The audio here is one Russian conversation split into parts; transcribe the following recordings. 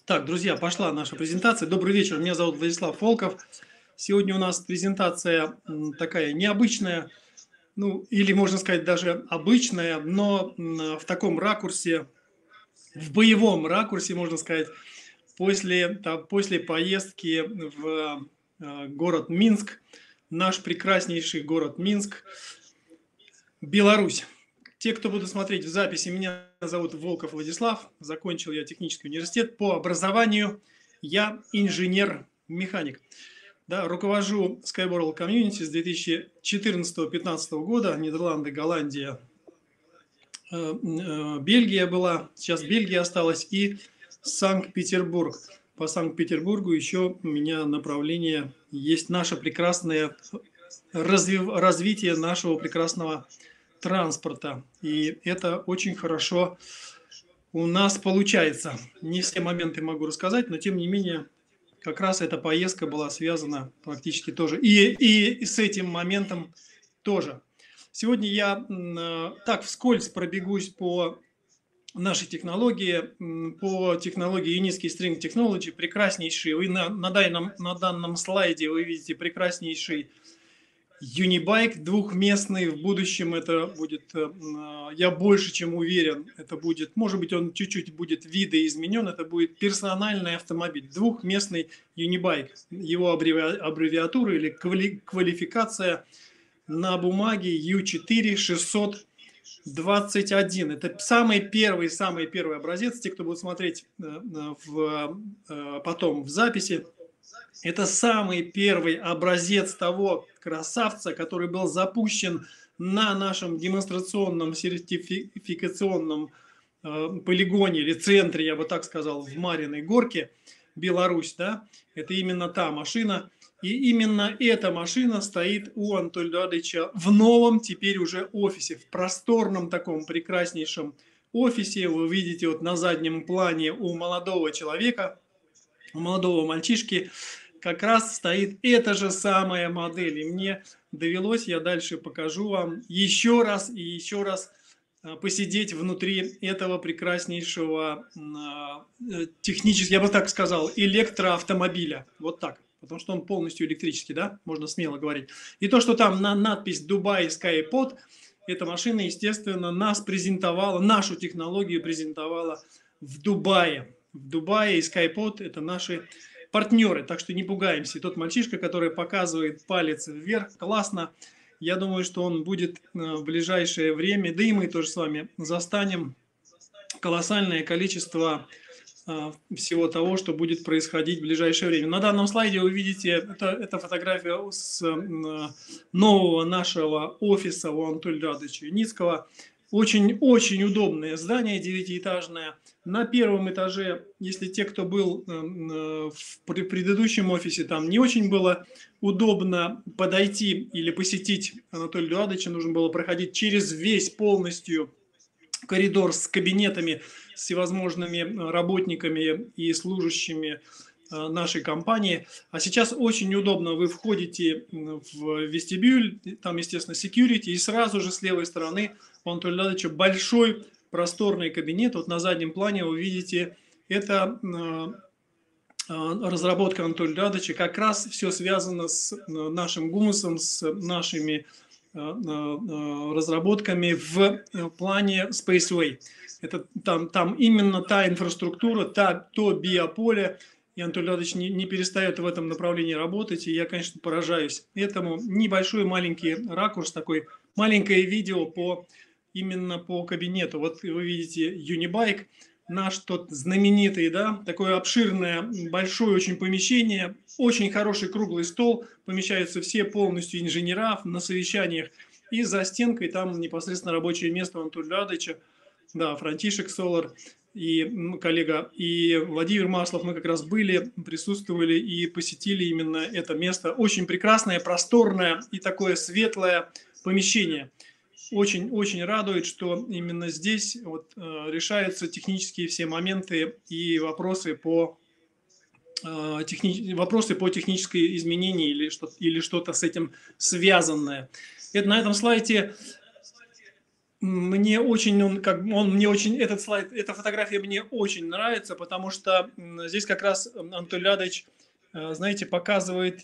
Так, друзья, пошла наша презентация. Добрый вечер, меня зовут Владислав Волков. Сегодня у нас презентация такая необычная, ну или можно сказать даже обычная, но в таком ракурсе, в боевом ракурсе, можно сказать, после поездки в город Минск, наш прекраснейший город Минск, Беларусь. Те, кто будут смотреть в записи, меня зовут Волков Владислав. Закончил я технический университет. По образованию я инженер-механик. Да, руковожу Skyworld Community с 2014-2015 года. Нидерланды, Голландия, Бельгия была. Сейчас Бельгия осталась и Санкт-Петербург. По Санкт-Петербургу еще у меня направление есть наше прекрасное развитие нашего прекрасного транспорта. И это очень хорошо у нас получается. Не все моменты могу рассказать, но тем не менее, как раз эта поездка была связана практически тоже. И с этим моментом тоже. Сегодня я так вскользь пробегусь по нашей технологии, по технологии Uniski String Technology, прекраснейший. Вы на данном слайде вы видите прекраснейший Юнибайк двухместный, в будущем это будет, я больше чем уверен, это будет, может быть, он чуть-чуть будет видоизменен, это будет персональный автомобиль, двухместный Юнибайк. Его аббревиатура или квалификация на бумаге U4-621. Это самый первый образец. Те, кто будет смотреть потом в записи, это самый первый образец того красавца, который был запущен на нашем демонстрационном сертификационном полигоне или центре, я бы так сказал, в Марьиной Горке, Беларусь, да, это именно та машина. И именно эта машина стоит у Анатолия Эдуардовича в новом теперь уже офисе, в просторном таком прекраснейшем офисе. Вы видите вот на заднем плане у молодого человека, у молодого мальчишки, как раз стоит эта же самая модель. И мне довелось, я дальше покажу вам еще раз и еще раз посидеть внутри этого прекраснейшего технически, я бы так сказал, электроавтомобиля. Вот так. Потому что он полностью электрический, да, можно смело говорить. И то, что там на надпись «Дубай Skypod», эта машина, естественно, нас презентовала, нашу технологию презентовала в Дубае. В Дубае и Skypod – это наши партнеры, так что не пугаемся. И тот мальчишка, который показывает палец вверх, классно. Я думаю, что он будет в ближайшее время, да и мы тоже с вами застанем колоссальное количество всего того, что будет происходить в ближайшее время. На данном слайде вы видите, это фотография с нового нашего офиса у Анатолия Эдуардовича Юницкого. Очень-очень удобное здание, 9-этажное. На первом этаже, если те, кто был в предыдущем офисе, там не очень было удобно подойти или посетить Анатолия Эдуардовича, нужно было проходить через весь полностью коридор с кабинетами, с всевозможными работниками и служащими нашей компании. А сейчас очень удобно. Вы входите в вестибюль, там, естественно, security, и сразу же с левой стороны у Анатолия Эдуардовича большой просторный кабинет. Вот на заднем плане вы видите, это разработка Анатолия Эдуардовича. Как раз все связано с нашим гумусом, с нашими разработками в плане Spaceway. Это там именно та инфраструктура, то биополе, и Анатолий Эдуардович не перестает в этом направлении работать, и я, конечно, поражаюсь этому. Небольшой маленький ракурс, такой маленькое видео именно по кабинету. Вот вы видите Юнибайк, наш тот знаменитый, да, такое обширное, большое очень помещение, очень хороший круглый стол, помещаются все полностью инженера на совещаниях, и за стенкой там непосредственно рабочее место Анатолия Эдуардовича, да, Франтишек Солар и коллега, и Владимир Маслов, мы как раз были, присутствовали и посетили именно это место. Очень прекрасное, просторное и такое светлое помещение. Очень-очень радует, что именно здесь вот, решаются технические все моменты и вопросы по технической изменению или что-то с этим связанное. На этом слайде мне очень он мне очень этот слайд, эта фотография мне очень нравится, потому что здесь как раз Анатолий Леонидович, знаете, показывает,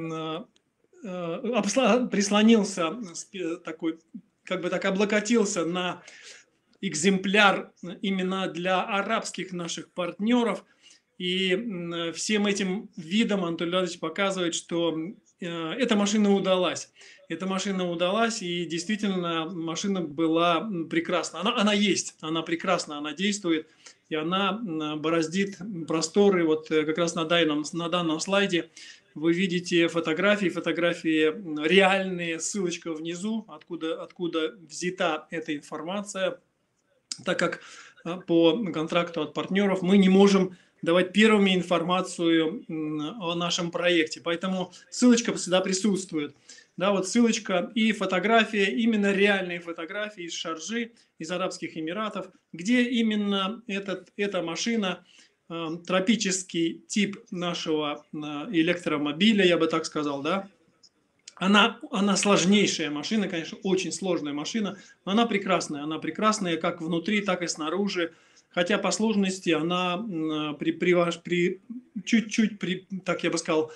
прислонился, такой, как бы так облокотился на экземпляр именно для арабских наших партнеров. И всем этим видом Анатолий Леонидович показывает, что эта машина удалась. Эта машина удалась, и действительно машина была прекрасна. Она есть, она прекрасна, она действует, и она бороздит просторы. Вот как раз на данном слайде вы видите фотографии реальные, ссылочка внизу, откуда взята эта информация, так как по контракту от партнеров мы не можем давать первыми информацию о нашем проекте. Поэтому ссылочка всегда присутствует. Да, вот ссылочка и фотография, именно реальные фотографии из Шарджи, из Арабских Эмиратов, где именно эта машина, тропический тип нашего электромобиля, я бы так сказал, да, она сложнейшая машина, конечно, очень сложная машина, но она прекрасная как внутри, так и снаружи. Хотя по сложности она чуть-чуть, так я бы сказал,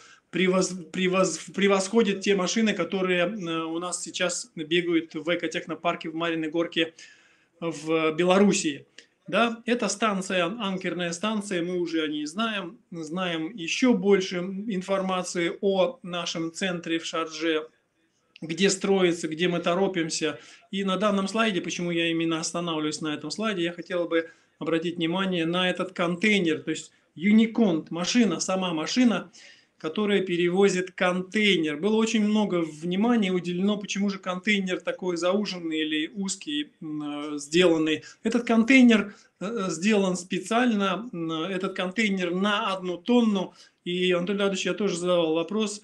превосходит те машины, которые у нас сейчас бегают в экотехнопарке в Мариной Горке в Белоруссии. Да, это станция, анкерная станция, мы уже о ней знаем еще больше информации о нашем центре в Шардже, где строится, где мы торопимся. И на данном слайде, почему я именно останавливаюсь на этом слайде, я хотел бы обратить внимание на этот контейнер, то есть Unicorn, машина, сама машина, которая перевозит контейнер. Было очень много внимания уделено, почему же контейнер такой зауженный или узкий сделанный. Этот контейнер сделан специально, этот контейнер на 1 тонну. И Анатолий Леонидович, я тоже задавал вопрос,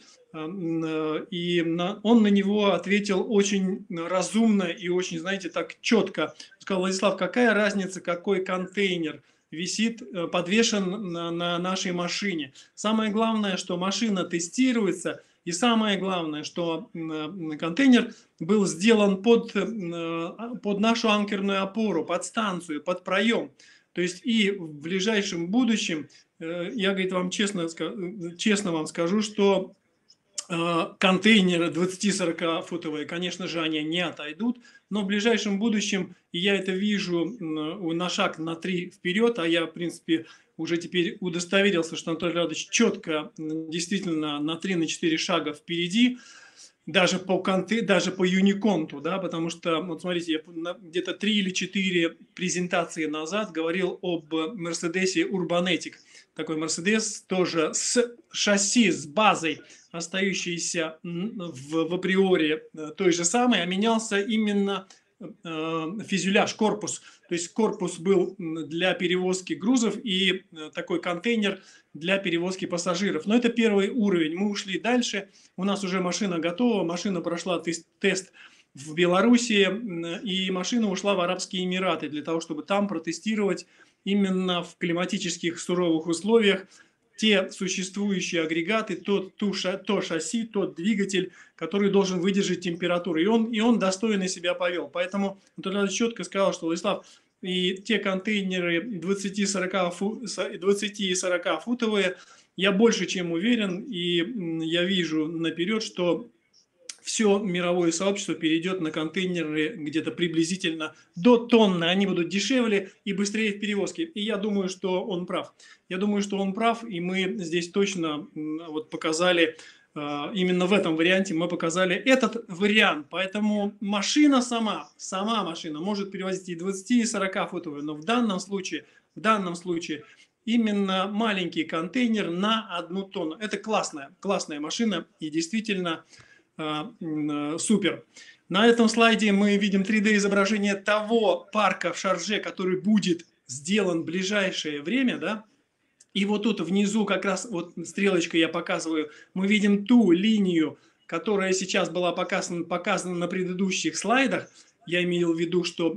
и он на него ответил очень разумно и очень, знаете, так четко. Сказал: Владислав, какая разница, какой контейнер висит, подвешен на нашей машине. Самое главное, что машина тестируется, и самое главное, что контейнер был сделан под нашу анкерную опору, под станцию, под проем. То есть и в ближайшем будущем, я, говорит, вам честно вам скажу, что контейнеры 20-40 футовые, конечно же, они не отойдут, но в ближайшем будущем, и я это вижу на шаг, на 3 вперед, а я, в принципе, уже теперь удостоверился, что Анатолий Леонидович четко, действительно, на 3-4 шага впереди, даже по Юниконту, да, потому что, вот смотрите, я где-то 3 или 4 презентации назад говорил об Мерседесе Urbanetic. Такой Мерседес тоже с шасси, с базой, остающийся в априори той же самой, а менялся именно фюзеляж, корпус. То есть корпус был для перевозки грузов и такой контейнер для перевозки пассажиров. Но это первый уровень. Мы ушли дальше. У нас уже машина готова. Машина прошла тест в Белоруссии. И машина ушла в Арабские Эмираты для того, чтобы там протестировать именно в климатических суровых условиях те существующие агрегаты, то шасси, тот двигатель, который должен выдержать температуру. И он достойно себя повел. Поэтому Анатолий Иванович четко сказал, что, Владислав, и те контейнеры 20 и 40 футовые, я больше чем уверен, и я вижу наперед, что все мировое сообщество перейдет на контейнеры где-то приблизительно до тонны. Они будут дешевле и быстрее в перевозке. И я думаю, что он прав. Я думаю, что он прав, и мы здесь точно вот показали, именно в этом варианте мы показали этот вариант. Поэтому машина сама машина может перевозить и 20, и 40 футовые, но в данном случае именно маленький контейнер на 1 тонну. Это классная машина, и действительно супер. На этом слайде мы видим 3D изображение того парка в Шардже, который будет сделан в ближайшее время, да. И вот тут внизу как раз вот стрелочкой я показываю, мы видим ту линию, которая сейчас была показана на предыдущих слайдах. Я имел в виду, что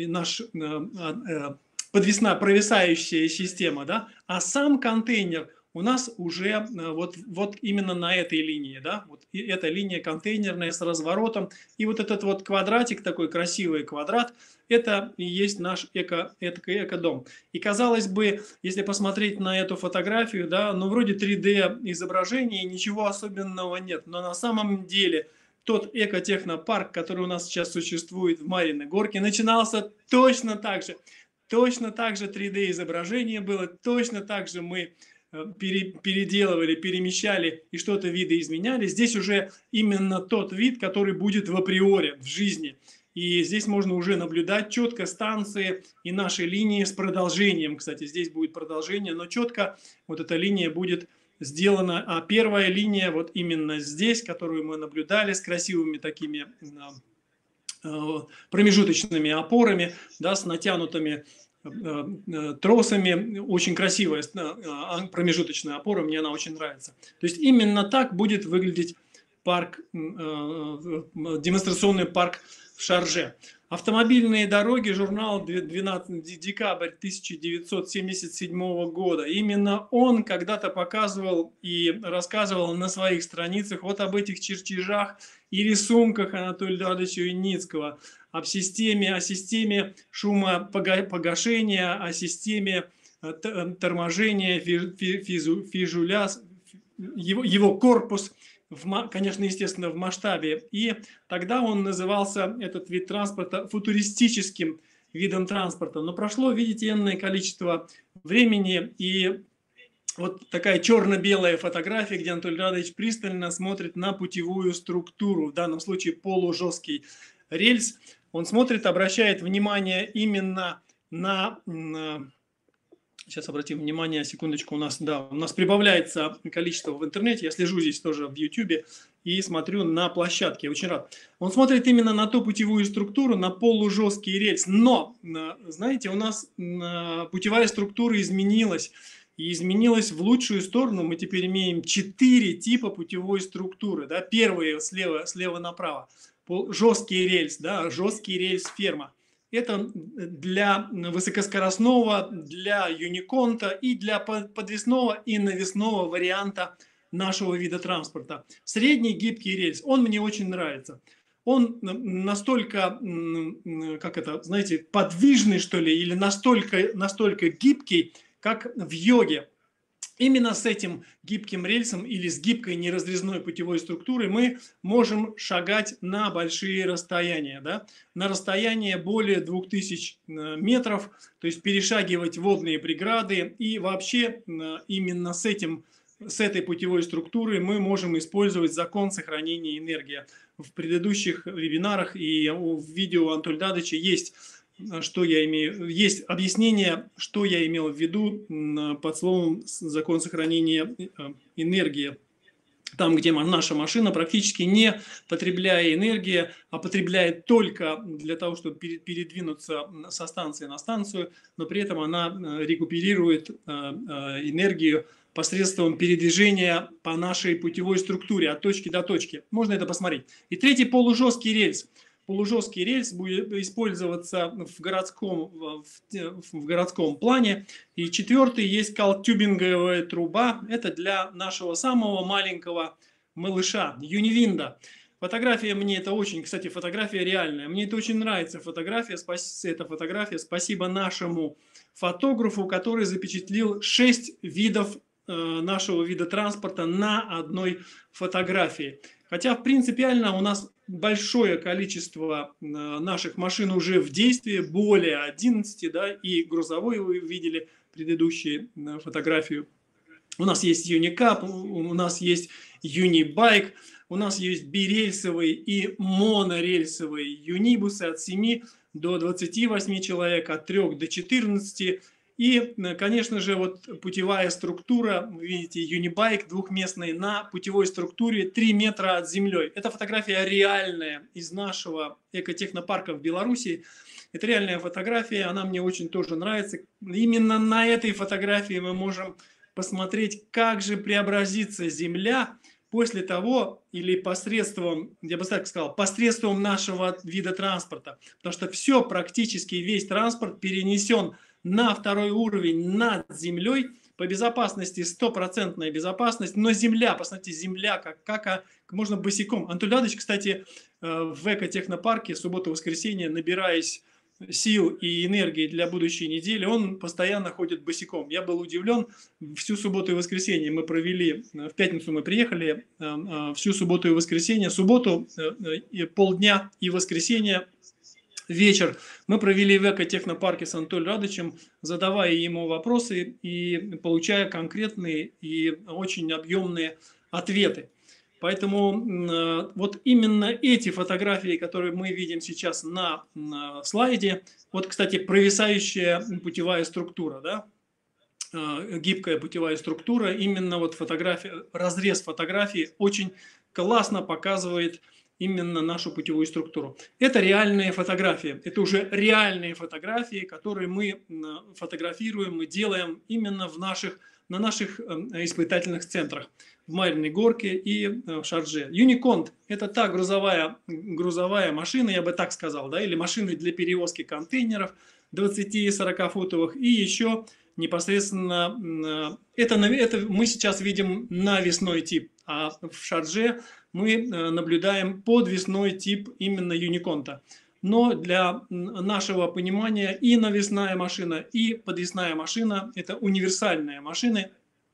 провисающая система, да, а сам контейнер, у нас уже вот именно на этой линии, да, вот эта линия контейнерная с разворотом, и вот этот вот квадратик, такой красивый квадрат, это и есть наш эко-дом. И казалось бы, если посмотреть на эту фотографию, да, ну вроде 3D изображение, ничего особенного нет, но на самом деле тот экотехнопарк, который у нас сейчас существует в Марьиной Горке, начинался точно так же. Точно так же 3D изображение было, точно так же мы переделывали, перемещали и что-то видоизменяли. Здесь уже именно тот вид, который будет в априори, в жизни. И здесь можно уже наблюдать четко станции и наши линии с продолжением. Кстати, здесь будет продолжение, но четко вот эта линия будет сделана. А первая линия вот именно здесь, которую мы наблюдали с красивыми такими промежуточными опорами, да, с натянутыми тросами. Очень красивая промежуточная опора, мне она очень нравится. То есть именно так будет выглядеть парк, демонстрационный парк в Шарже. Автомобильные дороги, журнал 12 декабрь 1977 года. Именно он когда-то показывал и рассказывал на своих страницах вот об этих чертежах и рисунках Анатолия Эдуардовича Юницкого, о системе шумопогашения, о системе торможения, его корпус, конечно, естественно, в масштабе. И тогда он назывался, этот вид транспорта, футуристическим видом транспорта. Но прошло, видите, энное количество времени, и вот такая черно-белая фотография, где Анатолий Радович пристально смотрит на путевую структуру, в данном случае полужесткий рельс. Он смотрит, обращает внимание именно на... Сейчас обратим внимание, секундочку, у нас прибавляется количество в интернете, я слежу здесь тоже в YouTube и смотрю на площадке, очень рад. Он смотрит именно на ту путевую структуру, на полужесткий рельс, но, знаете, у нас путевая структура изменилась, и изменилась в лучшую сторону. Мы теперь имеем 4 типа путевой структуры, да, первые слева направо, жесткий рельс, да, жесткий рельс ферма. Это для высокоскоростного, для юниконта и для подвесного и навесного варианта нашего вида транспорта. Средний гибкий рельс, он мне очень нравится. Он настолько, как это, знаете, подвижный, что ли, или настолько гибкий, как в йоге. Именно с этим гибким рельсом или с гибкой неразрезной путевой структурой мы можем шагать на большие расстояния, да? На расстояние более 2000 метров, то есть перешагивать водные преграды. И вообще именно с этой путевой структурой мы можем использовать закон сохранения энергии. В предыдущих вебинарах и в видео Анатолия Эдуардовича есть объяснение, что я имел в виду под словом закон сохранения энергии. Там, где наша машина практически не потребляя энергии, а потребляет только для того, чтобы передвинуться со станции на станцию, но при этом она рекуперирует энергию посредством передвижения по нашей путевой структуре от точки до точки. Можно это посмотреть. И третий полужесткий рельс. Полужесткий рельс будет использоваться в городском плане. И четвертый есть колтюбинговая труба. Это для нашего самого маленького малыша, Юнивинда. Фотография мне это очень, кстати, фотография реальная. Мне это очень нравится, эта фотография. Спасибо нашему фотографу, который запечатлел 6 видов нашего вида транспорта на одной фотографии. Хотя принципиально у нас большое количество наших машин уже в действии, более 11, да, и грузовой вы видели предыдущую фотографию. У нас есть Юникап, у нас есть Юнибайк, у нас есть бирельсовые и монорельсовые юнибусы от 7 до 28 человек, от 3 до 14. И, конечно же, вот путевая структура, вы видите, Юнибайк двухместный на путевой структуре 3 метра от землей. Эта фотография реальная из нашего экотехнопарка в Беларуси. Это реальная фотография, она мне очень тоже нравится. Именно на этой фотографии мы можем посмотреть, как же преобразится Земля после того, или посредством, я бы так сказал, посредством нашего вида транспорта. Потому что практически весь транспорт перенесен на второй уровень над землей по безопасности стопроцентная безопасность, но земля, посмотрите, земля, как можно босиком. Анатолий Ладович, кстати, в экотехнопарке субботу-воскресенье, набираясь сил и энергии для будущей недели, он постоянно ходит босиком. Я был удивлен, всю субботу и воскресенье мы провели, в пятницу мы приехали, всю субботу и воскресенье, субботу полдня и воскресенье вечер мы провели в экотехнопарке с Анатолием Радовичем, задавая ему вопросы и получая конкретные и очень объемные ответы. Поэтому вот именно эти фотографии, которые мы видим сейчас на слайде, вот, кстати, провисающая путевая структура, да, гибкая путевая структура, именно вот фотография, разрез фотографии очень классно показывает именно нашу путевую структуру. Это реальные фотографии, это уже реальные фотографии, которые мы фотографируем, мы делаем именно на наших испытательных центрах в Мариной Горке и в Шардже. Юниконт – это та грузовая машина, я бы так сказал, да, или машины для перевозки контейнеров 20-40-футовых, и еще непосредственно, это мы сейчас видим навесной тип, а в Шардже мы наблюдаем подвесной тип именно Юниконта. Но для нашего понимания и навесная машина, и подвесная машина – это универсальные машины,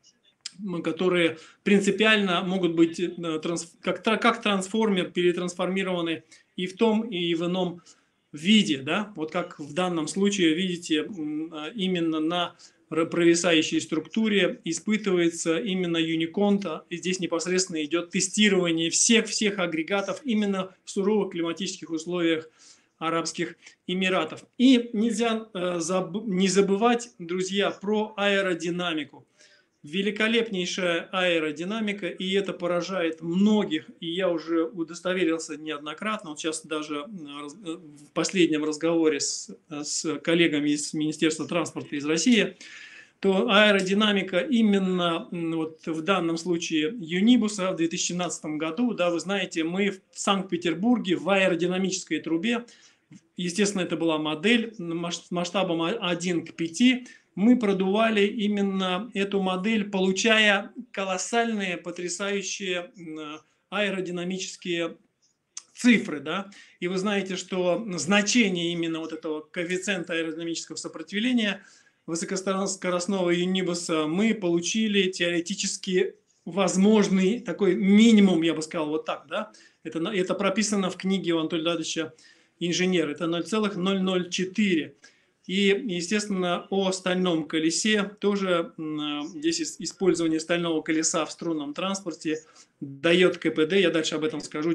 которые принципиально могут быть как трансформер перетрансформированы и в том, и в ином виде. Да? Вот как в данном случае, видите, именно на провисающей структуре испытывается именно Юниконт, и здесь непосредственно идет тестирование всех агрегатов именно в суровых климатических условиях Арабских Эмиратов. И нельзя не забывать, друзья, про аэродинамику. Великолепнейшая аэродинамика, и это поражает многих, и я уже удостоверился неоднократно, вот сейчас даже в последнем разговоре с коллегами из Министерства транспорта из России, то аэродинамика именно вот в данном случае Юнибуса в 2017 году, да, вы знаете, мы в Санкт-Петербурге в аэродинамической трубе, естественно, это была модель масштабом 1 к 5, мы продували именно эту модель, получая колоссальные, потрясающие аэродинамические цифры, да, и вы знаете, что значение именно вот этого коэффициента аэродинамического сопротивления высокоскоростного Юнибуса мы получили теоретически возможный такой минимум, я бы сказал, вот так, да, это прописано в книге у Анатолия Ладовича «Инженер», это 0,004. И, естественно, о стальном колесе тоже здесь использование стального колеса в струнном транспорте дает КПД, я дальше об этом скажу,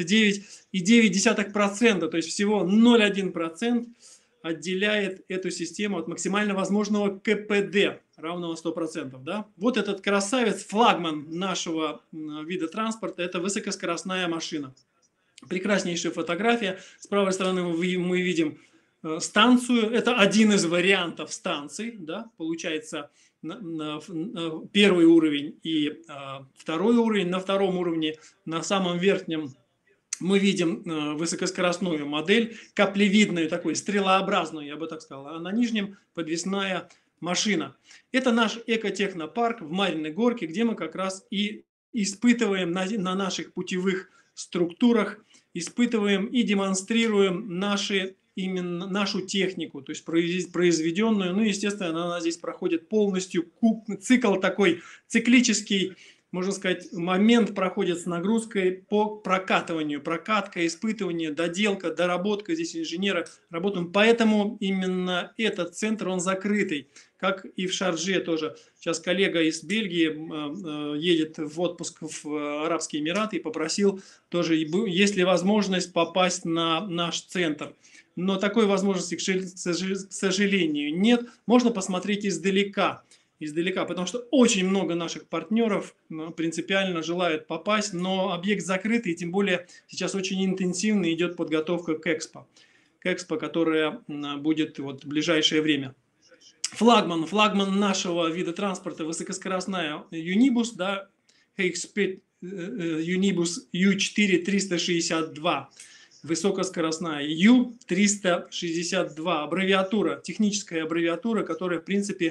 99,9%, то есть всего 0,1% отделяет эту систему от максимально возможного КПД, равного 100%. Да? Вот этот красавец, флагман нашего вида транспорта, это высокоскоростная машина. Прекраснейшая фотография. С правой стороны мы видим станцию, это один из вариантов станций, да, получается первый уровень и второй уровень. На втором уровне, на самом верхнем, мы видим высокоскоростную модель, каплевидную, такой стрелообразную, я бы так сказал, а на нижнем подвесная машина. Это наш экотехнопарк в Мариной Горке, где мы как раз и испытываем на наших путевых структурах, испытываем и демонстрируем именно нашу технику, то есть произведенную, ну, естественно, она здесь проходит полностью цикл такой циклический, можно сказать, момент проходит с нагрузкой по прокатыванию, прокатка, испытывание, доделка, доработка, здесь инженеры работают, поэтому именно этот центр, он закрытый, как и в Шардже тоже. Сейчас коллега из Бельгии едет в отпуск в Арабские Эмираты и попросил тоже, есть ли возможность попасть на наш центр. Но такой возможности, к сожалению, нет. Можно посмотреть издалека, потому что очень много наших партнеров принципиально желают попасть, но объект закрытый, и тем более сейчас очень интенсивно идет подготовка к Экспо, которая будет вот в ближайшее время. Флагман нашего вида транспорта высокоскоростная Юнибус, да, High-Speed Юнибус U4-362. Высокоскоростная U362, аббревиатура, техническая аббревиатура, которая, в принципе,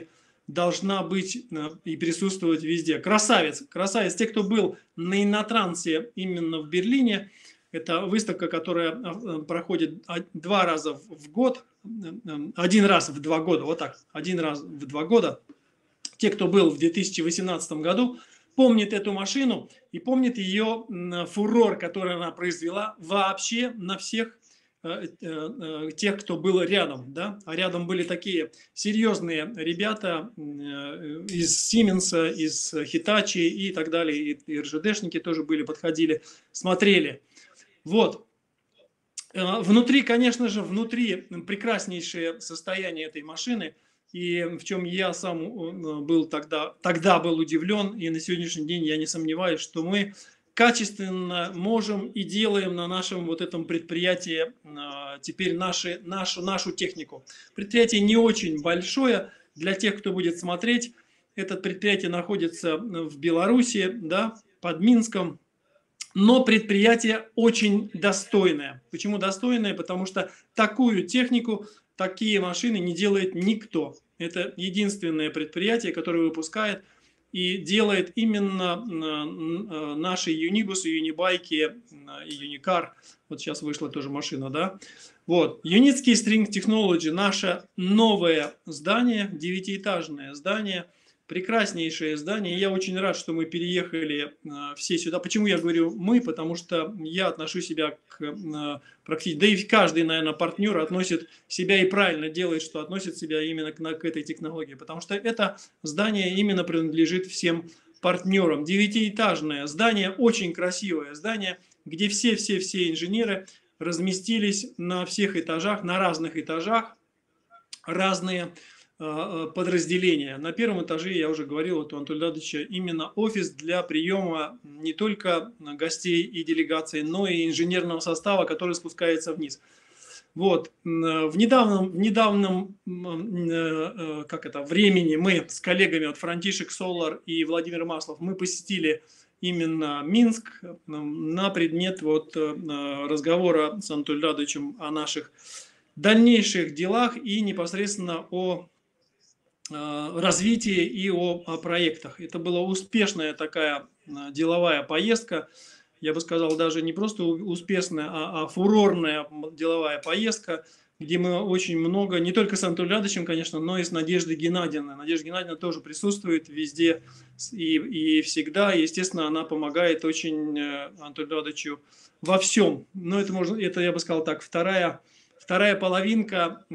должна быть и присутствовать везде. Красавец, красавец. Те, кто был на Иннотрансе именно в Берлине, это выставка, которая проходит 2 раза в год, 1 раз в 2 года, вот так, 1 раз в 2 года. Те, кто был в 2018 году, помнит эту машину и помнит ее фурор, который она произвела вообще на всех тех, кто был рядом. Да? А рядом были такие серьезные ребята из Siemens, из Hitachi и так далее. И РЖДшники тоже были, подходили, смотрели. Вот. Внутри, конечно же, внутри прекраснейшее состояние этой машины. И в чем я сам был тогда был удивлен, и на сегодняшний день я не сомневаюсь, что мы качественно можем и делаем на нашем вот этом предприятии теперь нашу технику. Предприятие не очень большое. Для тех, кто будет смотреть, это предприятие находится в Беларуси, да, под Минском. Но предприятие очень достойное. Почему достойное? Потому что такую технику, такие машины не делает никто. Это единственное предприятие, которое выпускает и делает именно наши юнибусы, юнибайки и юникар. Вот сейчас вышла тоже машина, да? Вот. Юницкий String Technology, наше новое здание, 9-этажное здание, прекраснейшее здание. Я очень рад, что мы переехали все сюда. Почему я говорю мы? Потому что я отношу себя к практически, да и каждый, наверное, партнер относит себя и правильно делает, что относит себя именно к этой технологии. Потому что это здание именно принадлежит всем партнерам. 9-этажное здание, очень красивое здание, где все инженеры разместились на всех этажах, на разных этажах, разные подразделения. На первом этаже, я уже говорил, вот у Анатолия Леонидовича именно офис для приема не только гостей и делегаций, но и инженерного состава, который спускается вниз. Вот. В недавнем времени мы с коллегами, вот Франтишек Солар и Владимир Маслов, мы посетили именно Минск на предмет вот разговора с Анатолием Леонидовичем о наших дальнейших делах и непосредственно о развитии и о проектах. Это была успешная такая деловая поездка. Я бы сказал, даже не просто успешная, а фурорная деловая поездка, где мы очень много, не только с Анатолием Леонидовичем, конечно, но и с Надеждой Геннадьевной. Надежда Геннадьевна тоже присутствует везде и всегда. Естественно, она помогает очень Анатолию Леонидовичу во всем. Но это, я бы сказал так, вторая половинка,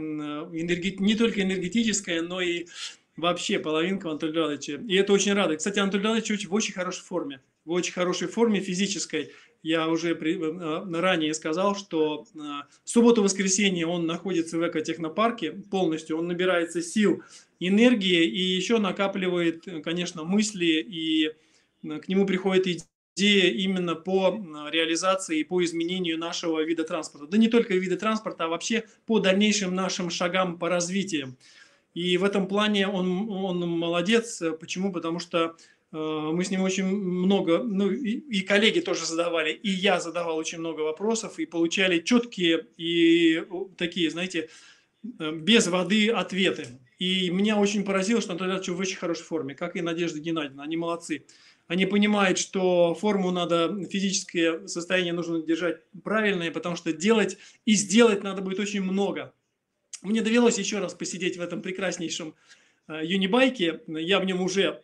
не только энергетическая, но и вообще половинка Анатолия Леонидовича. И это очень радует. Кстати, Анатолий Леонидович в очень хорошей форме. В очень хорошей форме физической. Я уже ранее сказал, что субботу-воскресенье он находится в экотехнопарке полностью. Он набирается сил, энергии и еще накапливает, конечно, мысли. И к нему приходит идея именно по реализации и по изменению нашего вида транспорта. Да не только вида транспорта, а вообще по дальнейшим нашим шагам по развитию. И в этом плане он молодец. Почему? Потому что мы с ним очень много, ну и коллеги тоже задавали, и я задавал очень много вопросов, и получали четкие и такие, знаете, без воды ответы. И меня очень поразило, что Анатолий Ильич в очень хорошей форме, как и Надежда Геннадьевна. Они молодцы. Они понимают, что форму надо, физическое состояние нужно держать правильное, потому что делать и сделать надо будет очень много. Мне довелось еще раз посидеть в этом прекраснейшем юнибайке. Я в нем уже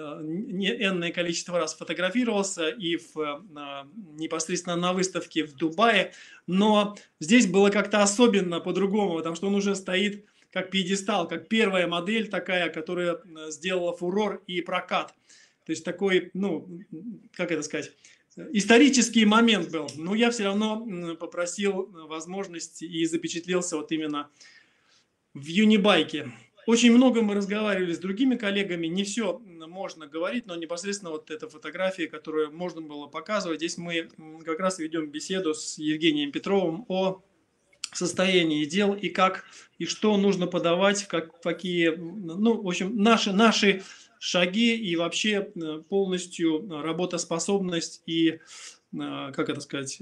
энное количество раз фотографировался и непосредственно на выставке в Дубае. Но здесь было как-то особенно по-другому, потому что он уже стоит как пьедестал, как первая модель такая, которая сделала фурор и прокат. То есть такой, ну, как это сказать, исторический момент был. Но я все равно попросил возможности и запечатлелся вот именно в юнибайке. Очень много мы разговаривали с другими коллегами, не все можно говорить, но непосредственно вот эта фотография, которую можно было показывать, здесь мы как раз ведем беседу с Евгением Петровым о состоянии дел и как, и что нужно подавать, какие, ну, в общем, наши шаги и вообще полностью работоспособность и, как это сказать,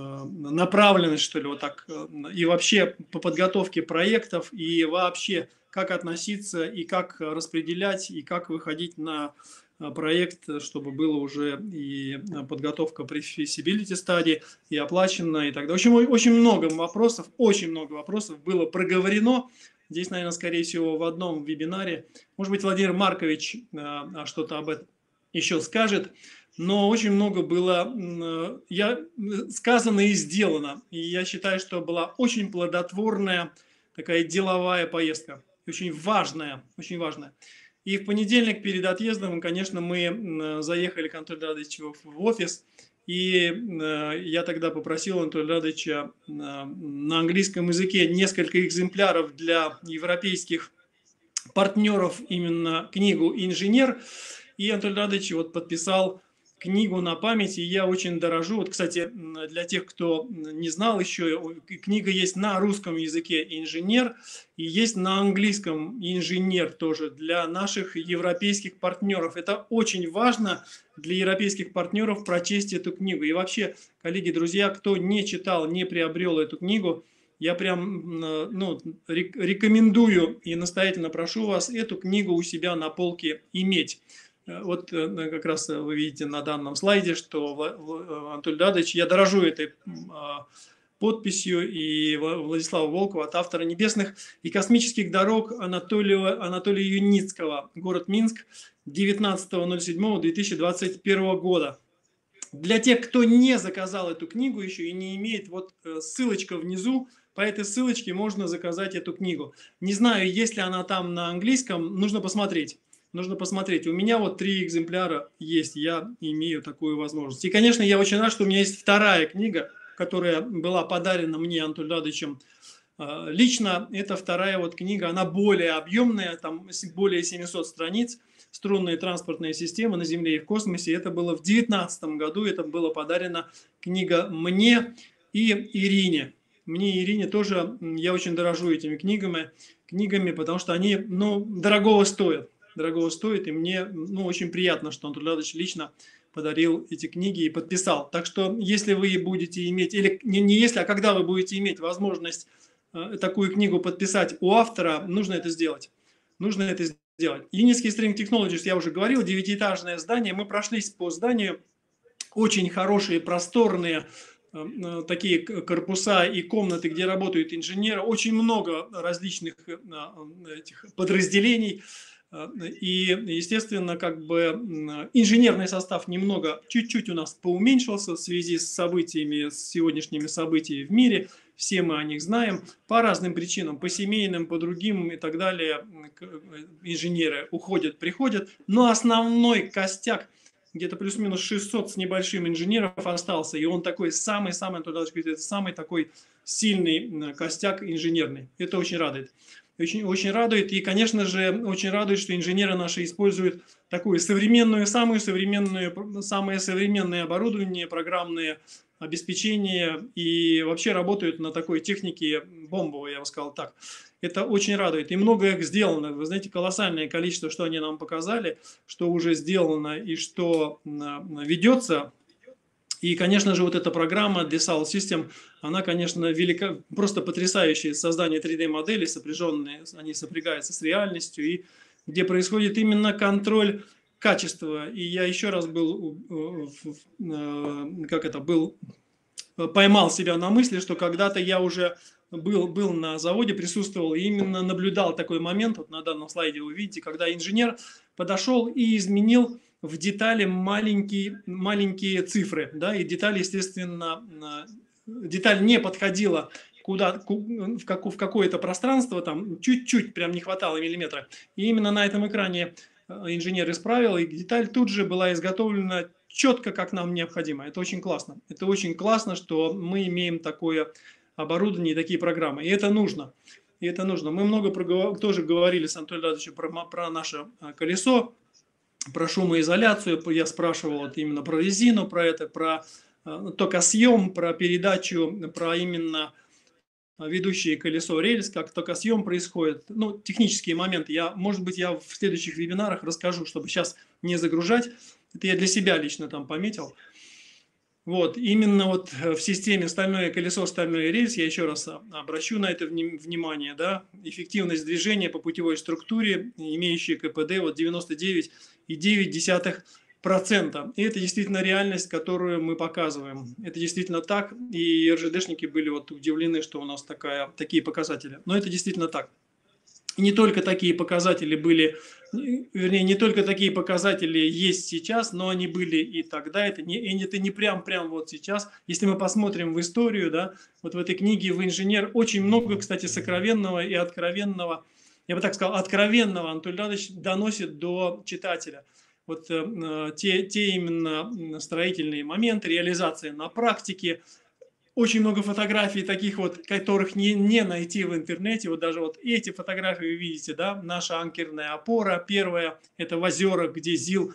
направленность, что ли, вот так, и вообще по подготовке проектов, и вообще как относиться и как распределять, и как выходить на проект, чтобы было уже и подготовка при feasibility стадии, и оплачено, и так далее. В общем, очень много вопросов было проговорено. Здесь, наверное, скорее всего, в одном вебинаре. Может быть, Владимир Маркович что-то об этом еще скажет. Но очень много было сказано и сделано. И я считаю, что была очень плодотворная такая деловая поездка. Очень важная, очень важная. И в понедельник перед отъездом, конечно, мы заехали к Анатолию Радовичу в офис. И я тогда попросил Анатолия Радовича на английском языке несколько экземпляров для европейских партнеров именно книгу «Инженер». И Анатолий Радович вот подписал книгу на память, и я очень дорожу. Вот, кстати, для тех, кто не знал еще, книга есть на русском языке «Инженер», и есть на английском «Инженер» тоже для наших европейских партнеров. Это очень важно для европейских партнеров прочесть эту книгу. И вообще, коллеги, друзья, кто не читал, не приобрел эту книгу, я прям рекомендую и настоятельно прошу вас эту книгу у себя на полке иметь. Вот как раз вы видите на данном слайде, что Анатолий Радович, я дорожу этой подписью, и Владислава Волкова от автора «Небесных и космических дорог» Анатолия Юницкого, город Минск, 19.07.2021 года. Для тех, кто не заказал эту книгу еще и не имеет, вот ссылочка внизу, по этой ссылочке можно заказать эту книгу. Не знаю, есть ли она там на английском, нужно посмотреть. Нужно посмотреть. У меня вот 3 экземпляра есть, я имею такую возможность. И, конечно, я очень рад, что у меня есть вторая книга, которая была подарена мне Анатолием Радовичем лично. Это вторая вот книга, она более объемная, там более 700 страниц. «Струнные транспортные системы на Земле и в космосе». Это было в 2019 году, это было подарена книга мне и Ирине. Мне и Ирине тоже, я очень дорожу этими книгами, потому что они, дорогого стоят. И мне очень приятно, что Анатолий Радович лично подарил эти книги и подписал. Так что, если вы будете иметь, или не если, а когда вы будете иметь возможность такую книгу подписать у автора, нужно это сделать. Юницкий String Technologies, я уже говорил, 9-этажное здание. Мы прошлись по зданию. Очень хорошие, просторные такие корпуса и комнаты, где работают инженеры. Очень много различных этих подразделений. И, естественно, инженерный состав чуть-чуть у нас поуменьшился в связи с сегодняшними событиями в мире. Все мы о них знаем. По разным причинам, по семейным, по другим и так далее, инженеры уходят, приходят. Но основной костяк, где-то плюс-минус 600 с небольшим инженеров остался. И он такой самый-самый, это самый такой сильный костяк инженерный. Это очень радует. Очень радует. И, конечно же, очень радует, что инженеры наши используют такое самое современное оборудование, программное обеспечение и вообще работают на такой технике бомбовой, я бы сказал так. Это очень радует. И многое сделано. Вы знаете, колоссальное количество, что они нам показали, что уже сделано и что ведется. И, конечно же, вот эта программа Desal System, она, конечно, велика, просто потрясающая. Создание 3D-моделей, они сопрягаются с реальностью, и где происходит именно контроль качества. И я еще раз поймал себя на мысли, что когда-то я уже был на заводе, присутствовал и именно наблюдал такой момент, вот на данном слайде вы видите, когда инженер подошел и изменил в детали маленькие цифры, да, и деталь, естественно, деталь не подходила в какое-то пространство, там чуть-чуть прям не хватало миллиметра. И именно на этом экране инженер исправил, и деталь тут же была изготовлена четко, как нам необходимо. Это очень классно. Это очень классно, что мы имеем такое оборудование и такие программы. И это нужно. Мы много тоже говорили с Анатолием Радовичем про наше колесо, про шумоизоляцию. Я спрашивал вот именно про резину, про токосъем, про передачу, про именно ведущее колесо рельс, как токосъем происходит. Технические моменты. Может быть, я в следующих вебинарах расскажу, чтобы сейчас не загружать. Это я для себя лично там пометил. Вот, именно вот в системе стальное колесо, стальной рельс, я еще раз обращу на это внимание, да, эффективность движения по путевой структуре, имеющая КПД вот 99,9%. И это действительно реальность, которую мы показываем. Это действительно так, и РЖДшники были вот удивлены, что у нас такие показатели. Но это действительно так. И не только такие показатели были, вернее, не только такие показатели есть сейчас, но они были и тогда. Это не прям вот сейчас. Если мы посмотрим в историю, да, вот в этой книге «В инженер» очень много, кстати, сокровенного и откровенного, я бы так сказал, откровенного Анатолий Леонидович доносит до читателя. Вот те именно строительные моменты, реализация на практике. Очень много фотографий таких вот, которых не найти в интернете. Вот даже вот эти фотографии вы видите, да, наша анкерная опора первая, это в озерах, где ЗИЛ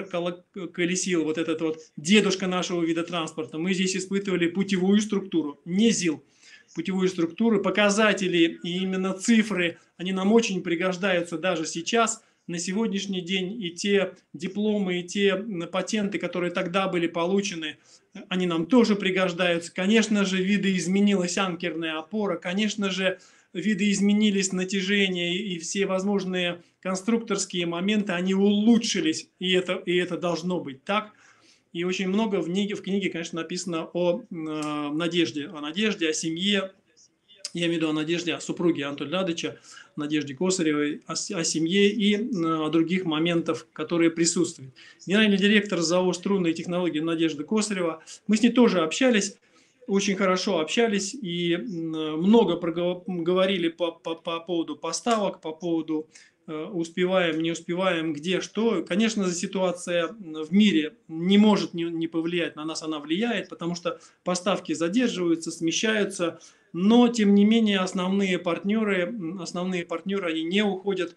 колесил, вот этот вот дедушка нашего вида транспорта. Мы здесь испытывали путевую структуру, не ЗИЛ, путевую структуру, показатели и именно цифры, они нам очень пригождаются даже сейчас, на сегодняшний день, и те дипломы, и те патенты, которые тогда были получены, они нам тоже пригождаются. Конечно же, видоизменилась анкерная опора, конечно же, видоизменились натяжения и все возможные конструкторские моменты, они улучшились, и это должно быть так. И очень много в книге, конечно, написано о надежде, о семье, я имею в виду о надежде, о супруге Анатолия Леонидовича, Надежде Косаревой, о семье и о других моментах, которые присутствуют. Генеральный директор ЗАО «Струнные технологии» Надежда Косарева. Мы с ней тоже общались, очень хорошо общались и много говорили по поводу поставок, по поводу успеваем, не успеваем, где, что. Конечно, ситуация в мире не может не повлиять на нас, она влияет, потому что поставки задерживаются, смещаются, но, тем не менее, основные партнеры, они не уходят,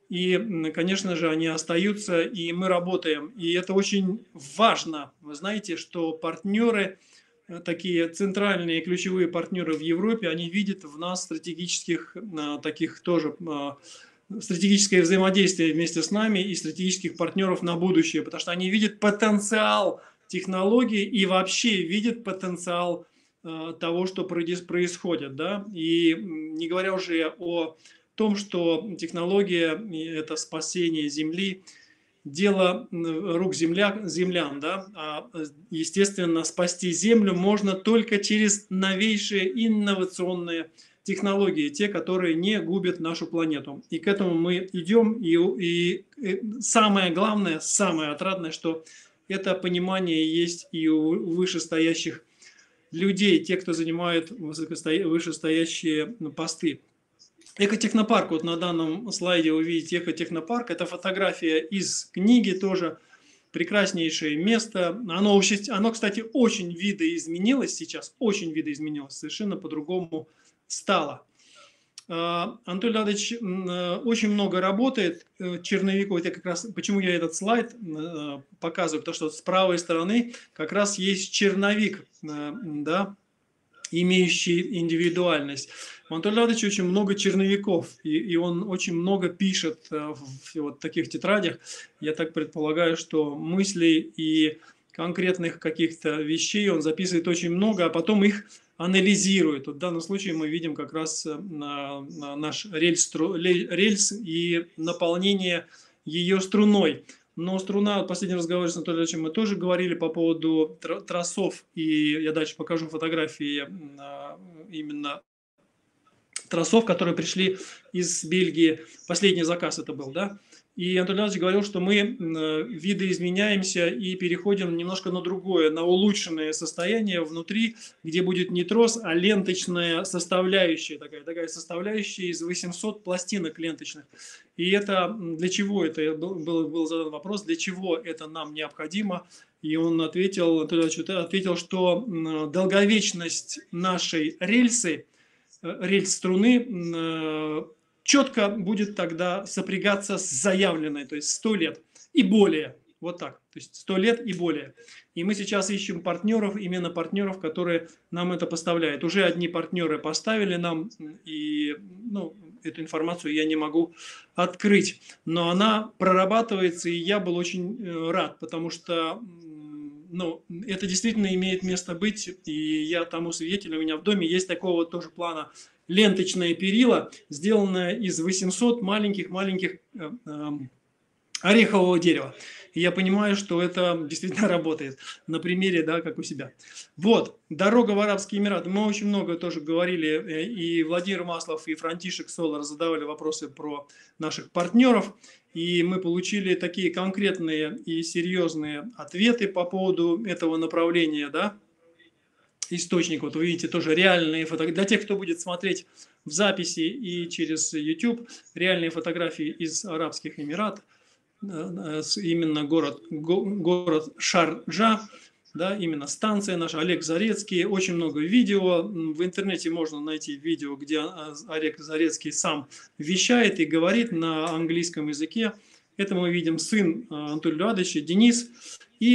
и, конечно же, они остаются, и мы работаем. И это очень важно. Вы знаете, что партнеры, такие центральные ключевые партнеры в Европе, они видят в нас стратегических, таких тоже стратегическое взаимодействие вместе с нами и стратегических партнеров на будущее, потому что они видят потенциал технологий и вообще видят потенциал того, что происходит, да, и не говоря уже о том, что технология – это спасение Земли, дело рук землян, да, естественно, спасти Землю можно только через новейшие инновационные технологии, те, которые не губят нашу планету. И к этому мы идем, и самое главное, самое отрадное, что это понимание есть и у вышестоящих людей, те, кто занимает вышестоящие посты. Экотехнопарк, вот на данном слайде вы видите экотехнопарк, это фотография из книги тоже, прекраснейшее место. Оно, кстати, очень видоизменилось сейчас, очень видоизменилось, совершенно по-другому стало. Анатолий Леонидович очень много работает, черновиков, это как раз, почему я этот слайд показываю, потому что с правой стороны как раз есть черновик, да, имеющий индивидуальность. У Анатолия Леонидовича очень много черновиков, и он очень много пишет в вот таких тетрадях. Я так предполагаю, что мыслей и конкретных каких-то вещей он записывает очень много, а потом их анализирует. Вот в данном случае мы видим как раз наш рельс и наполнение ее струной. Но струна, в последнем разговоре с Анатолием Ильичем мы тоже говорили по поводу тросов, и я дальше покажу фотографии именно тросов, которые пришли из Бельгии. Последний заказ это был, да? И Анатолий Иванович говорил, что мы видоизменяемся и переходим немножко на другое, на улучшенное состояние внутри, где будет не трос, а ленточная составляющая, такая составляющая из 800 пластинок ленточных. И это для чего это, был задан вопрос, для чего это нам необходимо. И он ответил, что долговечность нашей рельс струны четко будет тогда сопрягаться с заявленной, то есть 100 лет и более. Вот так, то есть 100 лет и более. И мы сейчас ищем партнеров, именно партнеров, которые нам это поставляют. Уже одни партнеры поставили нам, и эту информацию я не могу открыть. Но она прорабатывается, и я был очень рад, потому что ну, это действительно имеет место быть, и я тому свидетель. У меня в доме есть такого вот тоже плана ленточное перила, сделанное из 800 маленьких-маленьких орехового дерева. И я понимаю, что это действительно работает на примере, да, как у себя. Вот, дорога в Арабские Эмираты. Мы очень много тоже говорили, и Владимир Маслов, и Франтишек Солар задавали вопросы про наших партнеров, и мы получили такие конкретные и серьезные ответы по поводу этого направления, да, источник, вот вы видите, тоже реальные фотографии. Для тех, кто будет смотреть в записи и через YouTube, реальные фотографии из Арабских Эмиратов, именно город Шарджа, да, именно станция наша, Олег Зарецкий, очень много видео, в интернете можно найти видео, где Олег Зарецкий сам вещает и говорит на английском языке. Это мы видим сын Анатолия Леонидовича, Денис, и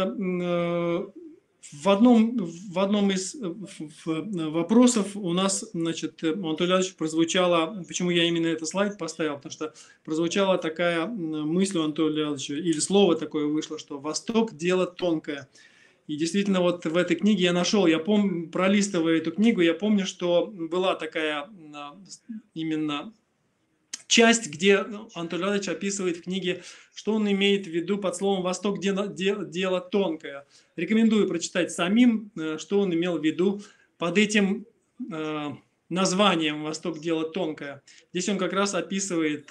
в одном из вопросов у нас, значит, Анатолий Леонидович прозвучало, почему я именно этот слайд поставил, потому что прозвучала такая мысль у Анатолия Леонидовича, или слово такое вышло, что «Восток – дело тонкое». И действительно, вот в этой книге я нашел, я помню, пролистывая эту книгу, я помню, что была такая именно часть, где Анатолий Леонидович описывает в книге, что он имеет в виду под словом «Восток – дело тонкое». Рекомендую прочитать самим, что он имел в виду под этим названием «Восток – дело тонкое». Здесь он как раз описывает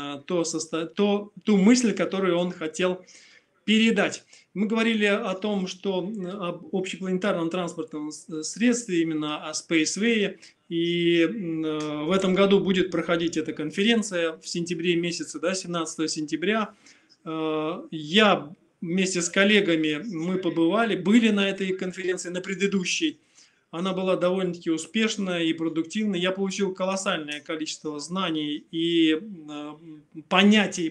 ту мысль, которую он хотел передать. Мы говорили о том, что об общепланетарном транспортном средстве, именно о Spaceway, и в этом году будет проходить эта конференция в сентябре месяце, да, 17 сентября. Я вместе с коллегами, мы были на этой конференции, на предыдущей. Она была довольно-таки успешная и продуктивная. Я получил колоссальное количество знаний и понятий,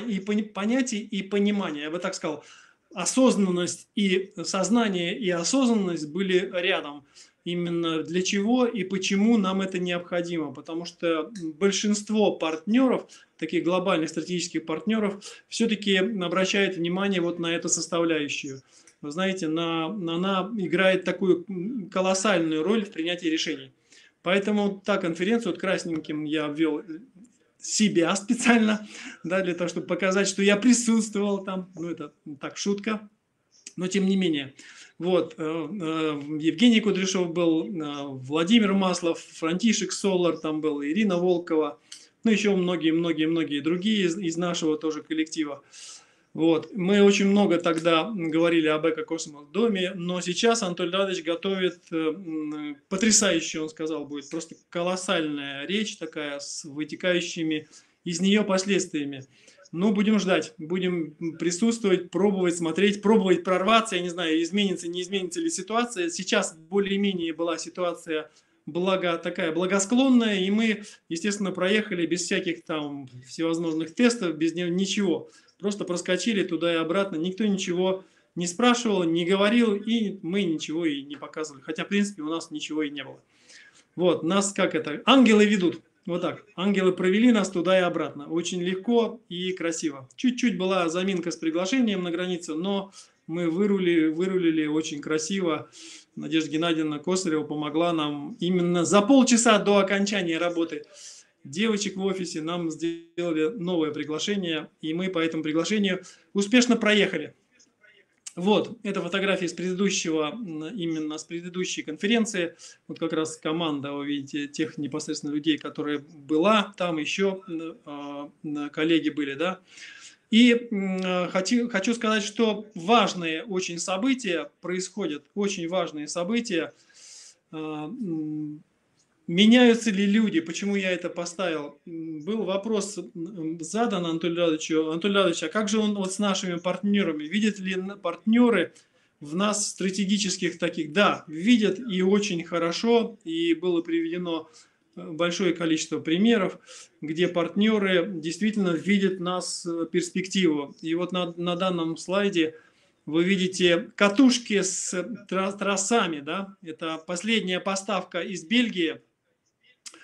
и понимания. Я бы так сказал, осознанность и сознание и осознанность были рядом. Именно для чего и почему нам это необходимо. Потому что большинство партнеров, таких глобальных стратегических партнеров, все-таки обращает внимание вот на эту составляющую. Вы знаете, она играет такую колоссальную роль в принятии решений. Поэтому та конференция, вот красненьким я ввел себя специально, да, для того, чтобы показать, что я присутствовал там. Ну, это так, шутка, но тем не менее. Вот, Евгений Кудряшов был, Владимир Маслов, Франтишек Солар там был, Ирина Волкова, ну, еще многие другие из нашего тоже коллектива. Вот. Мы очень много тогда говорили об эко-космодоме, но сейчас Анатолий Леонидович готовит потрясающую, он сказал, будет просто колоссальная речь такая с вытекающими из нее последствиями. Ну, будем ждать, будем присутствовать, пробовать, смотреть, пробовать прорваться. Я не знаю, изменится, не изменится ли ситуация. Сейчас более-менее была ситуация такая благосклонная, и мы, естественно, проехали без всяких там всевозможных тестов, без ничего. Просто проскочили туда и обратно. Никто ничего не спрашивал, не говорил, и мы ничего и не показывали. Хотя, в принципе, у нас ничего и не было. Вот, нас как это, ангелы ведут. Вот так, ангелы провели нас туда и обратно. Очень легко и красиво. Чуть-чуть была заминка с приглашением на границе, но мы вырулили очень красиво. Надежда Геннадьевна Косарева помогла нам именно за полчаса до окончания работы девочек в офисе. Нам сделали новое приглашение, и мы по этому приглашению успешно проехали. Вот, это фотографии с предыдущего, именно с предыдущей конференции. Вот как раз команда, вы видите, тех непосредственно людей, которые была, там еще коллеги были, да. И хочу сказать, что важные очень события происходят, очень важные события. Меняются ли люди? Почему я это поставил? Был вопрос задан Анатолию Леонидовичу. Анатолий Леонидович, а как же он вот с нашими партнерами? Видят ли партнеры в нас стратегических таких? Да, видят и очень хорошо. И было приведено большое количество примеров, где партнеры действительно видят нас перспективу. И вот на данном слайде вы видите катушки с тросами. Да? Это последняя поставка из Бельгии.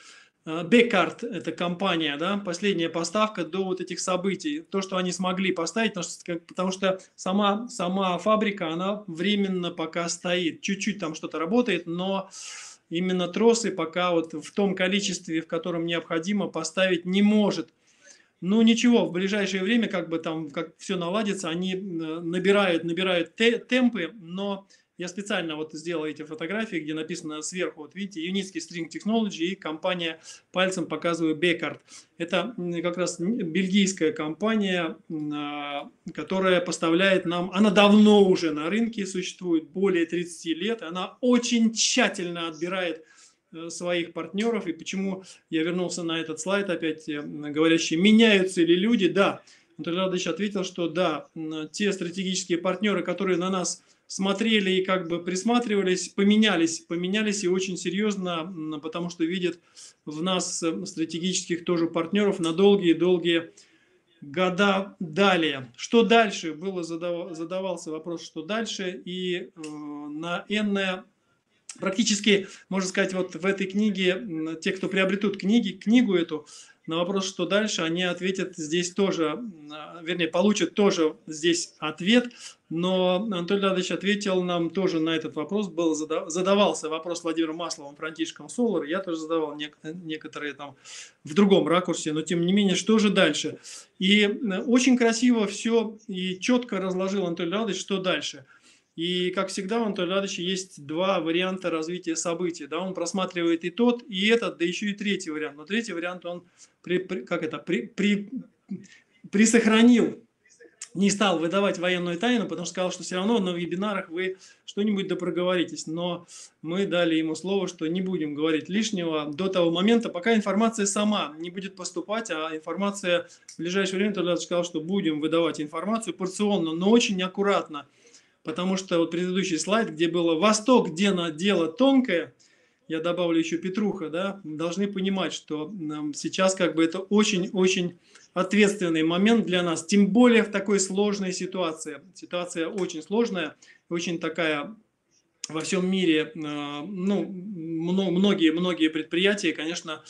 Бекарт – это компания, да, последняя поставка до вот этих событий. То, что они смогли поставить, потому что сама фабрика, она временно пока стоит. Чуть-чуть там что-то работает, но именно тросы пока вот в том количестве, в котором необходимо, поставить не может. Ну ничего, в ближайшее время как бы там, как все наладится, они набирают темпы, но я специально вот сделал эти фотографии, где написано сверху, вот видите, Unitsky String Technology и компания, пальцем показываю, Бекарт. Это как раз бельгийская компания, которая поставляет нам, она давно уже на рынке существует, более 30 лет, она очень тщательно отбирает своих партнеров. И почему я вернулся на этот слайд опять, говорящий, меняются ли люди? Да, Анатолий Владимирович ответил, что да, те стратегические партнеры, которые на нас смотрели и как бы присматривались, поменялись и очень серьезно, потому что видят в нас стратегических тоже партнеров на долгие-долгие года далее. Что дальше? Задавался вопрос, что дальше, и на энное практически, можно сказать, вот в этой книге, те, кто приобретут книгу эту, на вопрос, что дальше, они ответят здесь тоже, вернее, получат тоже здесь ответ, но Анатолий Владимирович ответил нам тоже на этот вопрос, задавался вопрос Владимиром Масловым, Франтишком Солар, я тоже задавал некоторые там в другом ракурсе, но тем не менее, что же дальше? И очень красиво все и четко разложил Анатолий Владимирович, что дальше. И, как всегда, у Анатолия Владимировича есть два варианта развития событий. Да? Он просматривает и тот, и этот, да еще и третий вариант. Но третий вариант он присохранил, не стал выдавать военную тайну, потому что сказал, что все равно на вебинарах вы что-нибудь допроговоритесь. Но мы дали ему слово, что не будем говорить лишнего до того момента, пока информация сама не будет поступать, а информация в ближайшее время, Анатолий Владимирович сказал, что будем выдавать информацию порционно, но очень аккуратно. Потому что вот предыдущий слайд, где было «Восток, где на дело тонкое», я добавлю еще Петруха, да, должны понимать, что сейчас как бы это очень-очень ответственный момент для нас, тем более в такой сложной ситуации. Ситуация очень сложная, очень такая во всем мире, ну, многие предприятия, конечно,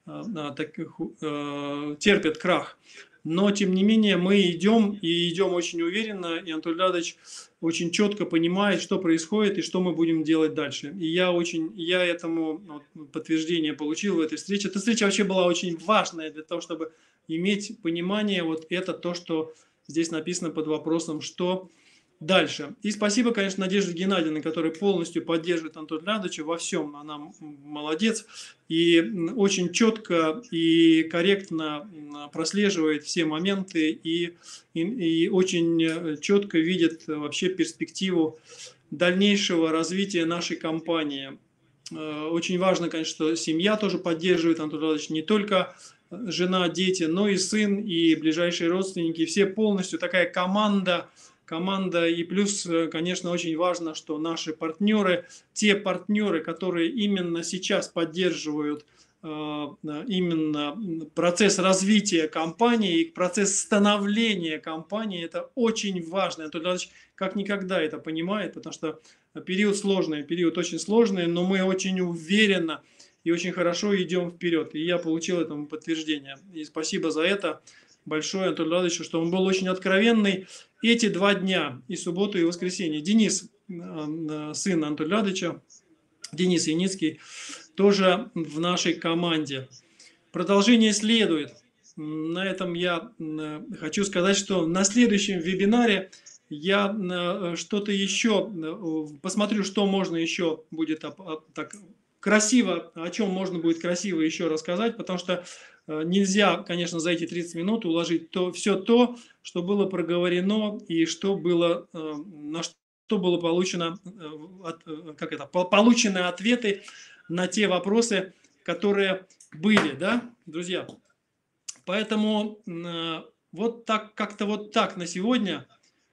терпят крах. Но, тем не менее, мы идем, и идем очень уверенно, и Анатолий Владимирович очень четко понимает, что происходит и что мы будем делать дальше. И я этому подтверждение получил в этой встрече. Эта встреча вообще была очень важная для того, чтобы иметь понимание, вот это то, что здесь написано под вопросом, что дальше. И спасибо, конечно, Надежде Геннадьевне, которая полностью поддерживает Анатолия Леонидовича во всем. Она молодец и очень четко и корректно прослеживает все моменты и очень четко видит вообще перспективу дальнейшего развития нашей компании. Очень важно, конечно, что семья тоже поддерживает Анатолий Леонидович, не только жена, дети, но и сын, и ближайшие родственники. Все полностью такая команда, и плюс, конечно, очень важно, что наши партнеры, те партнеры, которые именно сейчас поддерживают именно процесс развития компании и процесс становления компании, это очень важно. Анатолий Владимирович как никогда это понимает, потому что период сложный, период очень сложный, но мы очень уверенно и очень хорошо идем вперед. И я получил этому подтверждение. И спасибо за это большое Анатолию Владимировичу, что он был очень откровенный эти 2 дня, и субботу, и воскресенье. Денис, сын Анатолия Владимировича, Денис Яницкий, тоже в нашей команде. Продолжение следует. На этом я хочу сказать, что на следующем вебинаре я что-то еще посмотрю, что можно еще будет так красиво, о чем можно будет красиво еще рассказать, потому что нельзя, конечно, за эти 30 минут уложить все то, что было проговорено и что было, на что было получено, получены ответы на те вопросы, которые были, да, друзья. Поэтому вот так, как-то вот так на сегодня.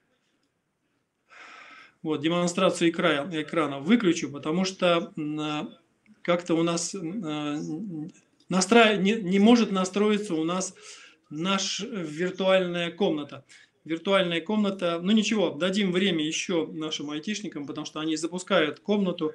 Вот, демонстрацию экрана выключу, потому что как-то у нас не может настроиться у нас наша виртуальная комната. Виртуальная комната, ну ничего, дадим время еще нашим айтишникам, потому что они запускают комнату.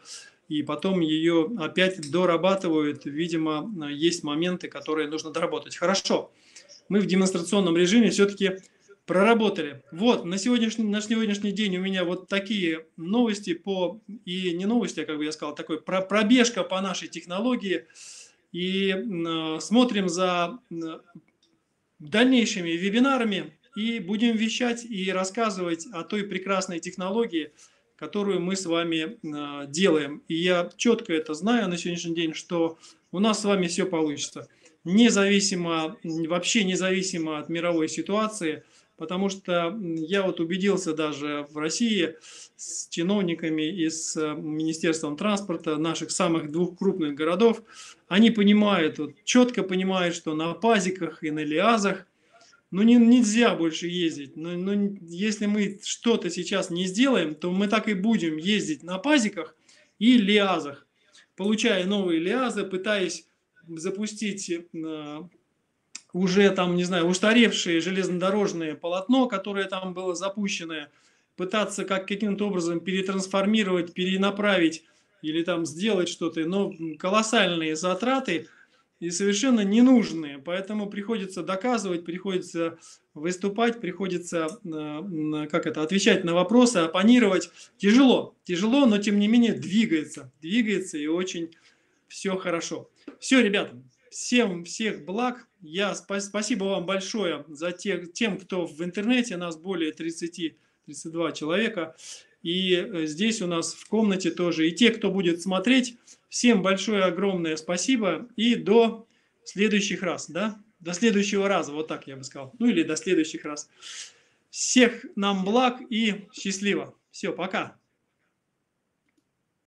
и потом ее опять дорабатывают. Видимо, есть моменты, которые нужно доработать. Хорошо, мы в демонстрационном режиме все-таки проработали. Вот, на сегодняшний день у меня вот такие новости и не новости, а, как бы я сказал, такой пробежка по нашей технологии. И смотрим за дальнейшими вебинарами и будем вещать и рассказывать о той прекрасной технологии, которую мы с вами делаем. И я четко это знаю на сегодняшний день, что у нас с вами все получится. Вообще независимо от мировой ситуации, потому что я вот убедился даже в России с чиновниками из Министерством транспорта наших самых двух крупных городов, они понимают, вот, четко понимают, что на пазиках и на лиазах нельзя больше ездить. Если мы что-то сейчас не сделаем, то мы так и будем ездить на пазиках и лиазах, получая новые лиазы, пытаясь запустить уже там, не знаю, устаревшее железнодорожное полотно, которое там было запущено, пытаться каким-то образом перетрансформировать, перенаправить или там сделать что-то, но колоссальные затраты и совершенно ненужные. Поэтому приходится доказывать, приходится выступать, приходится отвечать на вопросы, оппонировать. Тяжело, но тем не менее двигается и очень все хорошо. Все, ребята, всех благ. Спасибо вам большое за тем, кто в интернете, нас более 32 человека. И здесь у нас в комнате тоже. И те, кто будет смотреть, всем большое, огромное спасибо. И до следующих раз, да? До следующего раза, вот так я бы сказал. Ну или до следующих раз. Всех нам благ и счастливо. Все, пока.